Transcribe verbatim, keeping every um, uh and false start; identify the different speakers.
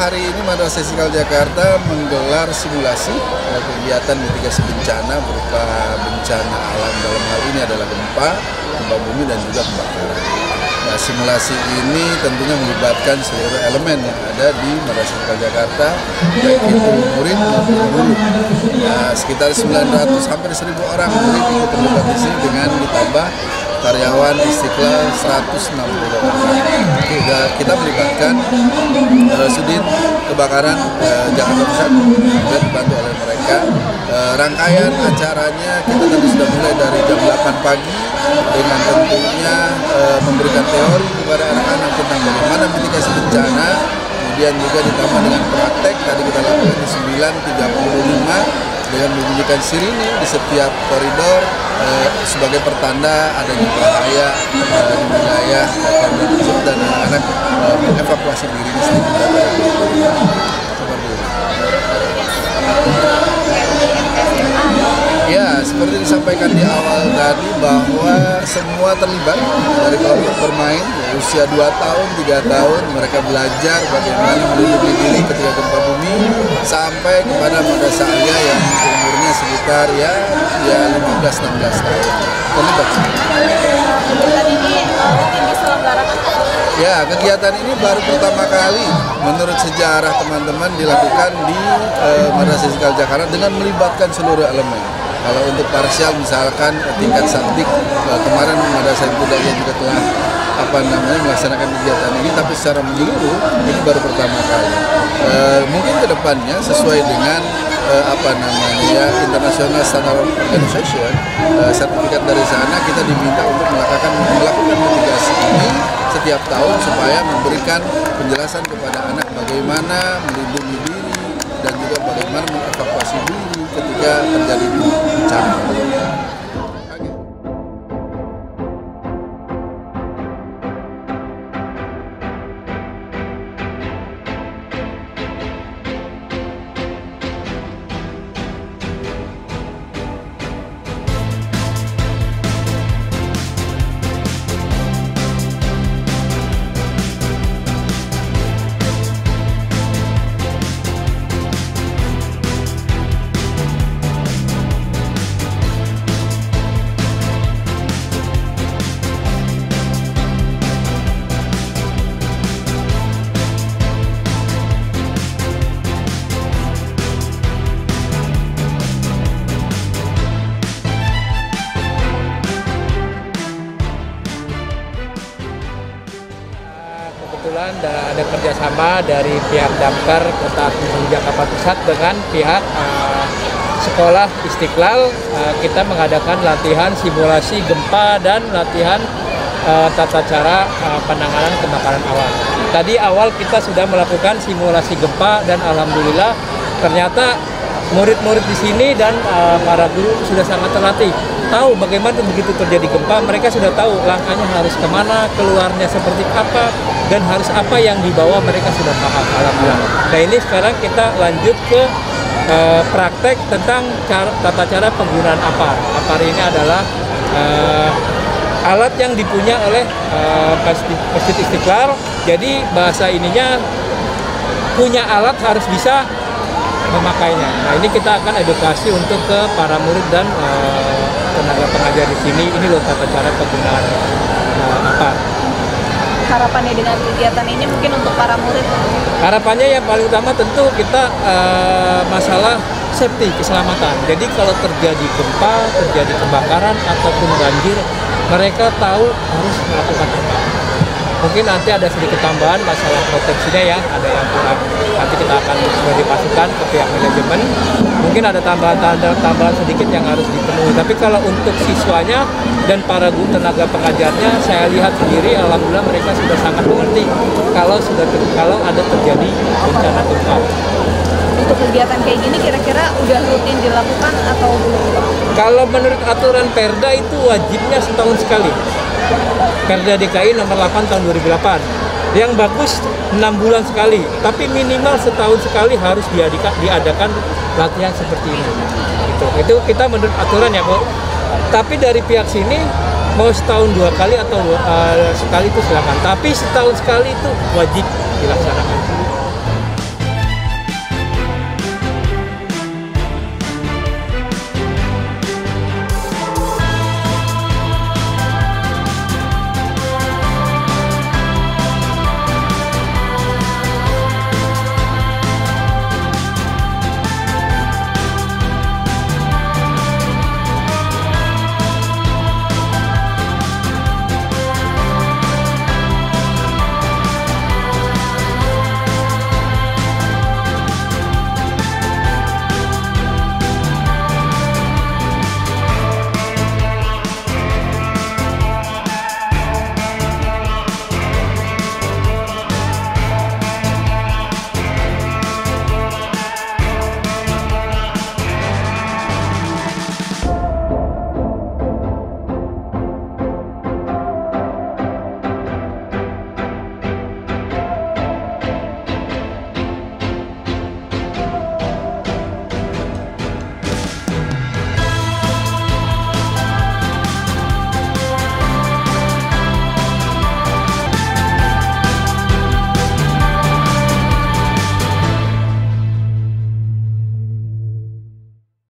Speaker 1: hari ini Madrasah Istiqlal Jakarta menggelar simulasi uh, kegiatan mitigasi bencana berupa bencana alam, dalam hal ini adalah gempa, gempa bumi dan juga kebakaran. Nah, simulasi ini tentunya melibatkan seluruh elemen yang ada di Madrasah Istiqlal Jakarta, baik itu murid maupun guru. Nah, sekitar sembilan ratus hampir seribu orang murid ikut terlibat di sini dengan ditambah karyawan Istiqlal seratus enam puluh orang. Kita, kita melibatkan uh, Sudin Kebakaran uh, Jakarta Pusat dan dibantu oleh mereka. Uh, rangkaian acaranya kita tadi sudah mulai dari jam delapan pagi dengan tentunya uh, memberikan teori kepada anak-anak tentang bagaimana mitigasi bencana. Kemudian juga ditambah dengan praktek tadi kita lakukan di sembilan tiga puluh lima dengan membunyikan sirine di setiap koridor eh, sebagai pertanda adanya bahaya eh, di wilayah korban tersebut dan anak-anak eh, mengevakuasi dirinya sendiri. Seperti itu. Ya, seperti disampaikan di awal tadi bahwa semua terlibat dari kelompok bermain usia dua tahun, tiga tahun, mereka belajar bagaimana melindungi diri ketika gempa bumi sampai kepada madrasah alia yang umurnya sekitar ya ya lima belas enam belas tahun. Terlibat.
Speaker 2: Kegiatan ini rutin diselenggarakan?
Speaker 1: Ya, kegiatan ini baru pertama kali menurut sejarah teman-teman dilakukan di eh, Madrasah Istiqlal Jakarta dengan melibatkan seluruh elemen. Kalau untuk parsial misalkan tingkat sakdik kemarin Madrasah Ibtidaiyah juga telah apa namanya melaksanakan kegiatan ini, tapi secara menyeluruh ini baru pertama kali. E, mungkin kedepannya sesuai dengan e, apa namanya ya International Standard Organization e, sertifikat dari sana kita diminta untuk melakukan melakukan mitigasi ini setiap tahun supaya memberikan penjelasan kepada anak bagaimana melindungi diri dan juga bagaimana mengevakuasi diri ketika terjadi bencana.
Speaker 3: Kebetulan ada kerjasama dari pihak Damkar Kota Jakarta Pusat dengan pihak uh, Sekolah Istiqlal. Uh, kita mengadakan latihan simulasi gempa dan latihan uh, tata cara uh, penanganan kebakaran awal. Tadi awal kita sudah melakukan simulasi gempa dan alhamdulillah ternyata murid-murid di sini dan uh, para guru sudah sangat terlatih. Tahu bagaimana begitu terjadi gempa, mereka sudah tahu langkahnya harus kemana, keluarnya seperti apa, dan harus apa yang dibawa mereka sudah paham. Alhamdulillah. Nah ini sekarang kita lanjut ke uh, praktek tentang cara, tata cara penggunaan APAR. APAR ini adalah uh, alat yang dipunya oleh uh, Masjid Istiqlal. Jadi bahasa ininya punya alat harus bisa memakainya. Nah ini kita akan edukasi untuk ke para murid dan uh, tenaga pengajar di sini. Ini loh tata cara penggunaan uh, APAR.
Speaker 2: Harapannya dengan kegiatan ini mungkin untuk para murid?
Speaker 3: Harapannya yang paling utama tentu kita uh, masalah safety, keselamatan. Jadi kalau terjadi gempa, terjadi kebakaran ataupun banjir, mereka tahu harus melakukan apa. Mungkin nanti ada sedikit tambahan masalah proteksinya ya, ada yang kurang. Nanti kita akan sebagai pasukan ke pihak manajemen. Mungkin ada tambahan-tambahan sedikit yang harus dipenuhi. Tapi kalau untuk siswanya dan para guru tenaga pengajarnya, saya lihat sendiri, alhamdulillah mereka sudah sangat mengerti kalau sudah kalau ada terjadi bencana gempa.
Speaker 2: Untuk kegiatan kayak gini kira-kira udah rutin dilakukan atau belum?
Speaker 3: Kalau menurut aturan Perda itu wajibnya setahun sekali. Perda D K I nomor delapan tahun dua ribu delapan. Yang bagus enam bulan sekali, tapi minimal setahun sekali harus diadakan, diadakan latihan seperti ini. Gitu. Itu kita menurut aturan ya, Bu. Tapi dari pihak sini mau setahun dua kali atau uh, sekali itu silakan. Tapi setahun sekali itu wajib dilaksanakan.